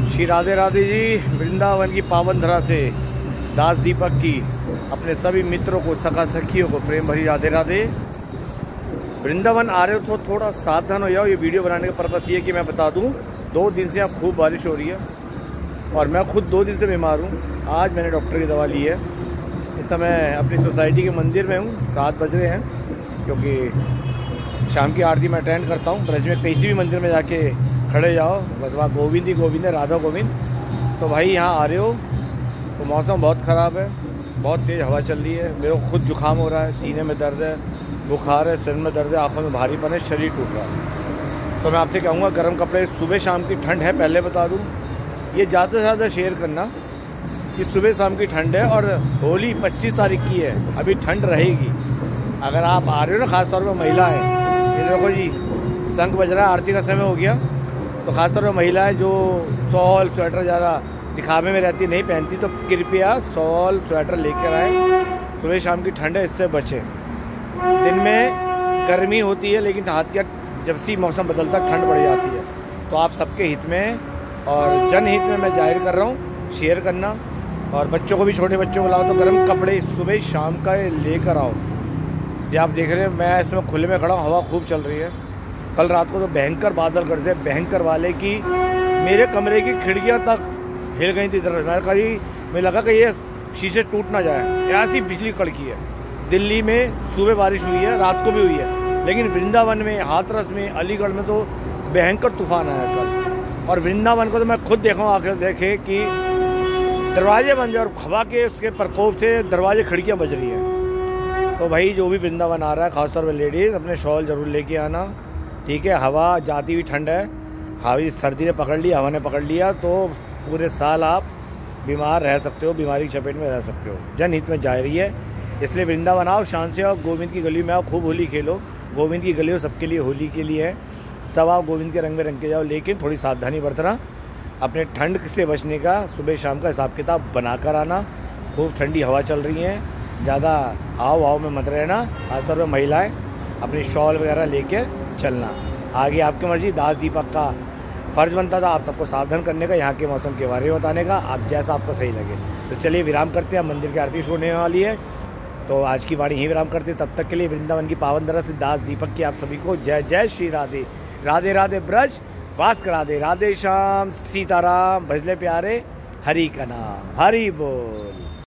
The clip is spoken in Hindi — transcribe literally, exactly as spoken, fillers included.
श्री राधे राधे जी। वृंदावन की पावन धरा से दास दीपक की अपने सभी मित्रों को, सखा सखियों को प्रेम भरी राधे राधे। वृंदावन आ रहे हो तो थोड़ा सावधान हो जाओ। ये वीडियो बनाने का पर्पस ये है कि मैं बता दूं, दो दिन से यहाँ खूब बारिश हो रही है और मैं खुद दो दिन से बीमार हूँ। आज मैंने डॉक्टर की दवा ली है। इस समय अपनी सोसाइटी के मंदिर में हूँ, सात बज रहे हैं, क्योंकि शाम की आरती मैं अटेंड करता हूँ। ब्रज में किसी भी मंदिर में जाके खड़े जाओ, बस वहाँ गोविंद ही गोविंद है, राधा गोविंद। तो भाई यहाँ आ रहे हो तो मौसम बहुत ख़राब है, बहुत तेज़ हवा चल रही है। मेरे को खुद जुकाम हो रहा है, सीने में दर्द है, बुखार है, सिर में दर्द है, आँखों में भारीपन है, शरीर टूट रहा है। तो मैं आपसे कहूँगा गर्म कपड़े, सुबह शाम की ठंड है, पहले बता दूँ। ये ज़्यादा से ज़्यादा शेयर करना कि सुबह शाम की ठंड है और होली पच्चीस तारीख की है, अभी ठंड रहेगी। अगर आप आ रहे हो ना, ख़ासतौर पर महिलाएँ, ये देखो जी शंख बज रहा है, आरती का समय हो गया, तो ख़ासतौर पर महिलाएं जो शॉल स्वेटर ज़्यादा दिखावे में रहती नहीं पहनती, तो कृपया शॉल स्वेटर लेकर आए। सुबह शाम की ठंड है, इससे बचें। दिन में गर्मी होती है, लेकिन हाथ क्या जब सी मौसम बदलता ठंड बढ़ जाती है। तो आप सबके हित में और जनहित में मैं जाहिर कर रहा हूँ, शेयर करना। और बच्चों को भी, छोटे बच्चों को लाओ तो गर्म कपड़े सुबह शाम का लेकर आओ। ये आप देख रहे हैं, मैं इसमें खुले में खड़ा हूँ, हवा खूब चल रही है। कल रात को तो भयंकर बादल गरजे, भयंकर वाले की मेरे कमरे की खिड़कियां तक हिल गई थी। मैं कहीं मुझे लगा कि ये शीशे टूट ना जाए, ऐसी बिजली कड़की है। दिल्ली में सुबह बारिश हुई है, रात को भी हुई है, लेकिन वृंदावन में, हाथरस में, अलीगढ़ में तो भयंकर तूफान आया कल। और वृंदावन को तो मैं खुद देखा हूँ, आकर देखे कि दरवाजे बंद और हवा के उसके प्रकोप से दरवाजे खिड़कियाँ बज रही हैं। तो भाई जो भी वृंदावन आ रहा है, खासतौर पर लेडीज़, अपने शॉल ज़रूर लेके आना, ठीक है। हवा जाती हुई ठंड है, हवा सर्दी ने पकड़ लिया, हवा ने पकड़ लिया तो पूरे साल आप बीमार रह सकते हो, बीमारी की चपेट में रह सकते हो। जनहित में जा रही है, इसलिए वृंदावन आओ, शान से आओ, गोविंद की गली में आओ, खूब होली खेलो। गोविंद की गली हो सबके लिए, होली के लिए है, सब आओ, गोविंद के रंग में रंग के जाओ। लेकिन थोड़ी सावधानी बरतना, अपने ठंड से बचने का सुबह शाम का हिसाब किताब बनाकर आना। खूब ठंडी हवा चल रही है, ज़्यादा आओ आओ में मत रहना। खासतौर पर महिलाएँ अपनी शॉल वगैरह लेकर चलना। आगे आपकी मर्जी। दास दीपक का फ़र्ज़ बनता था आप सबको सावधान करने का, यहाँ के मौसम के बारे में बताने का, आप जैसा आपको सही लगे। तो चलिए विराम करते हैं, मंदिर की आरती शुरू होने वाली है, तो आज की वाणी यहीं विराम करते हैं। तब तक के लिए वृंदावन की पावन धरा से दास दीपक की आप सभी को जय जय श्री राधे। राधे राधे ब्रज वास करा दे, राधे श्याम सीताराम, भजले प्यारे हरि का नाम, हरि बोल।